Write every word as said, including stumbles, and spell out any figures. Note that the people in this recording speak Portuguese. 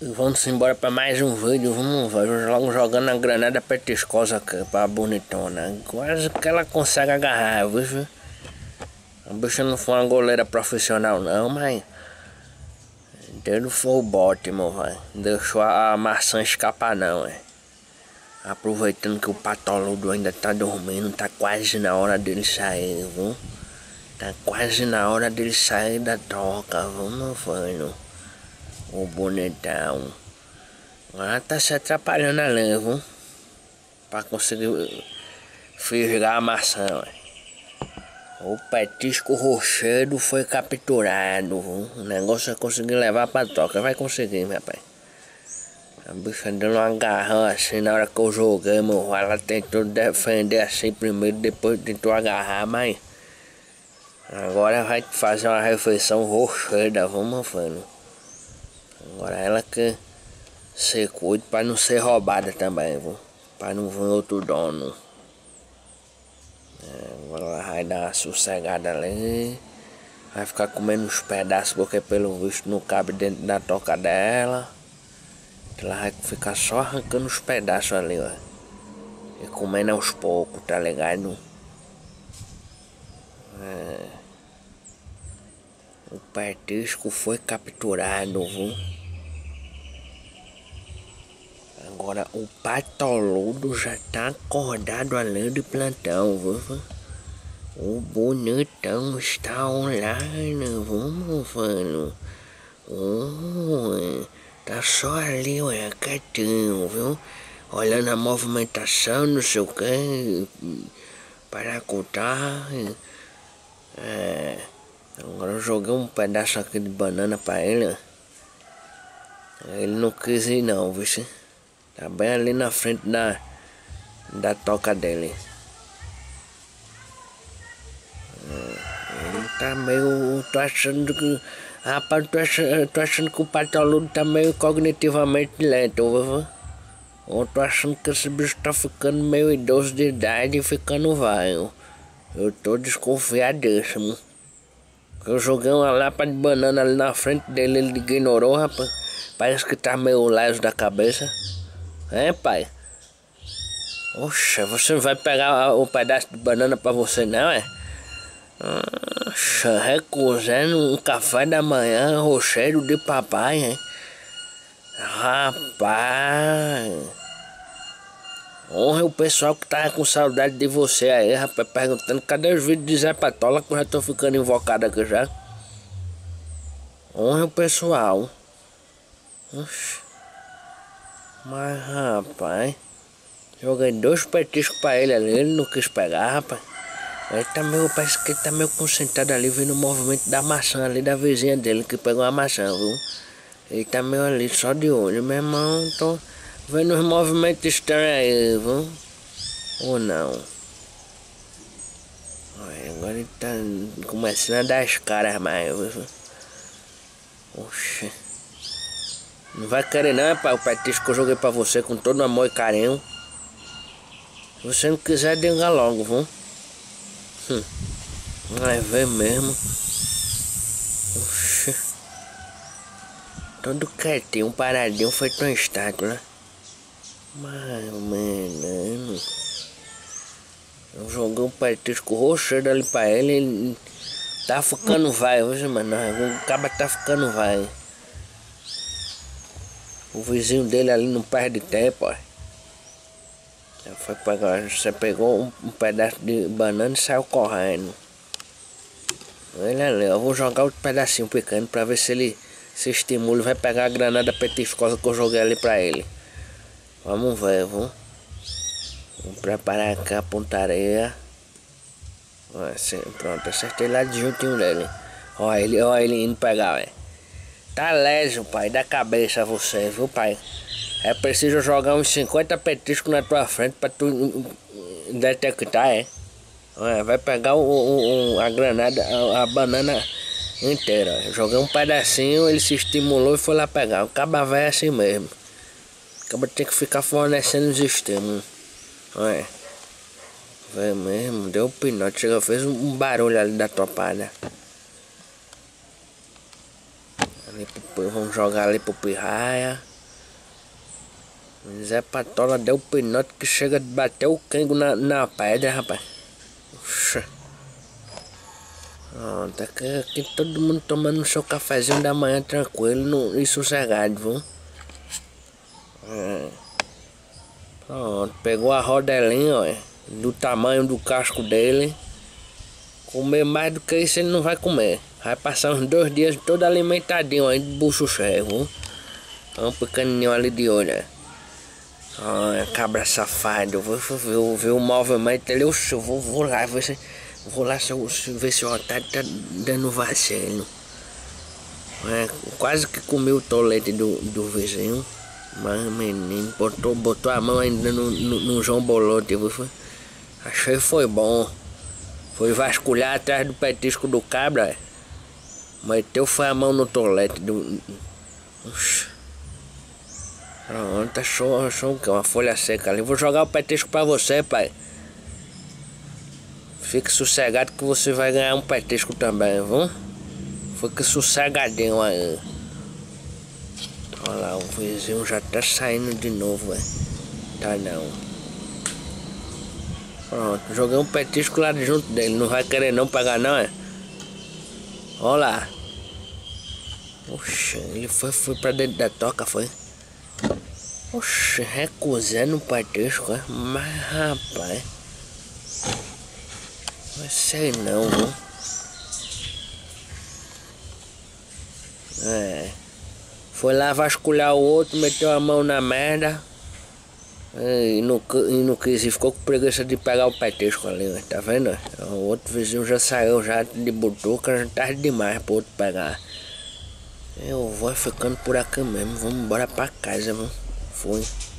Vamos embora para mais um vídeo. Vamos logo jogando a granada petiscosa aqui para bonitona. Quase que ela consegue agarrar, viu? A bicha não foi uma goleira profissional não, mas dele foi o bote, meu velho. Deixou a maçã escapar não, é. Aproveitando que o patoludo ainda tá dormindo, tá quase na hora dele sair, viu? Tá quase na hora dele sair da toca, viu, meu filho? O bonitão. Agora tá se atrapalhando ali, viu? Pra conseguir fisgar a maçã, ué. O petisco rochedo foi capturado, viu? O negócio é conseguir levar pra toca. Vai conseguir, meu pai. A bicha deu um agarrão assim na hora que eu joguei, meu. Ela tentou defender assim primeiro, depois tentou agarrar, mas agora vai fazer uma refeição rocheda, viu, meu filho? Agora ela que se cuide pra não ser roubada também, viu? Pra não vir outro dono. É, agora ela vai dar uma sossegada ali. Vai ficar comendo uns pedaços porque pelo visto não cabe dentro da toca dela. Ela vai ficar só arrancando os pedaços ali, ó. E comendo aos poucos, tá ligado? É. O petisco foi capturado, viu? Agora o patoludo já tá acordado ali de plantão, viu? O bonitão está online, viu, meu filho? Oh, tá só ali, ué, quietinho, viu? Olhando a movimentação, não sei o que, para contar. É, agora eu joguei um pedaço aqui de banana pra ele. Ele não quis ir não, viu? Tá bem ali na frente da, da toca dele. Ele tá meio... tô achando que... Rapaz, tô achando, tô achando que o patoludo tá meio cognitivamente lento, viu? Eu tô achando que esse bicho tá ficando meio idoso de idade e ficando velho. Eu tô desconfiadíssimo. Eu joguei uma lapa de banana ali na frente dele, ele ignorou, rapaz. Parece que tá meio leso da cabeça. É, pai? Oxa, você não vai pegar o pedaço de banana pra você não, é? Oxa, recusando um café da manhã rochedo de papai, hein? Rapaz... Honra o pessoal que tava com saudade de você aí, rapaz, perguntando cadê os vídeos de Zé Patola que eu já tô ficando invocado aqui já. Honra o pessoal. Oxi. Mas rapaz, joguei dois petiscos pra ele ali, ele não quis pegar, rapaz. Ele tá meio, parece que ele tá meio concentrado ali, vendo o movimento da maçã ali da vizinha dele que pegou a maçã, viu? Ele tá meio ali só de olho, meu irmão, tô vendo os movimentos estranhos aí, viu? Ou não? Olha, agora ele tá começando a dar as caras mais, viu? Oxi. Não vai querer não, pai, o petisco que eu joguei pra você com todo amor e carinho. Se você não quiser, diga logo, viu? Hum. Vai ver mesmo. Oxi. Todo quietinho, paradinho, feito uma estátua, né? Mais ou menos. Eu joguei um petisco rochedo ali pra ele, ele tá ficando vai, hoje, mano. O caba tá ficando vai. O vizinho dele ali não perde tempo, ó. Foi pegar, você pegou um, um pedaço de banana e saiu correndo. Ele ali, eu vou jogar outro pedacinho pequeno pra ver se ele se estimula e vai pegar a granada petiscosa que eu joguei ali pra ele. Vamos ver, viu? Vou preparar aqui a pontaria. Assim, pronto, acertei lá de juntinho dele. Olha ele, olha ele indo pegar, velho. Tá leso, pai, da cabeça você, viu, pai? É preciso jogar uns cinquenta petiscos na tua frente pra tu detectar, é? Olha, vai pegar o, o, a granada, a, a banana inteira. Joguei um pedacinho, ele se estimulou e foi lá pegar. O caba vai assim mesmo. O caba tem que ficar fornecendo os estímulos. Olha. Vai mesmo, deu um pinote, chegou, fez um barulho ali da topada. Ali, vamos jogar ali pro pirraia. Zé Patola deu pinote que chega de bater o cango na, na pedra, rapaz. Oxa. Pronto, aqui, aqui todo mundo tomando seu cafezinho da manhã tranquilo no, e sossegado, viu? É. Pronto, pegou a rodelinha, ó, do tamanho do casco dele. Comer mais do que isso ele não vai comer. Vai passar uns dois dias todo alimentadinho aí, de bucho cheio, viu? Um pequenininho ali de olho, né? Ah, cabra safado, vou ver, ver o movimento dele, eu vou, vou lá ver se, vou lá se, se, ver se o otário tá dando vacilo. É, quase que comi o tolete do, do vizinho, mas menino, botou, botou a mão ainda no, no, no João Bolote, viu? Achei foi bom. Foi vasculhar atrás do petisco do cabra, meteu foi a mão no tolete do... Oxi. Pronto, achou, achou uma folha seca ali. Vou jogar o petisco pra você, pai. Fique sossegado que você vai ganhar um petisco também, viu? Fique sossegadinho aí. Olha lá, o vizinho já tá saindo de novo, velho. Tá não. Pronto, joguei um petisco lá junto dele. Não vai querer não pagar não, é? Olha lá. Oxe, ele foi, foi pra dentro da toca, foi? Oxe, recusando o petisco, é? Mas rapaz, não sei não, viu? É. Foi lá vasculhar o outro, meteu a mão na merda. E não, e não quis, e ficou com preguiça de pegar o petisco ali, né? Tá vendo? O outro vizinho já saiu já de butuca, já tarde demais pro outro pegar. Eu vou ficando por aqui mesmo, vamos embora pra casa, viu? Fui.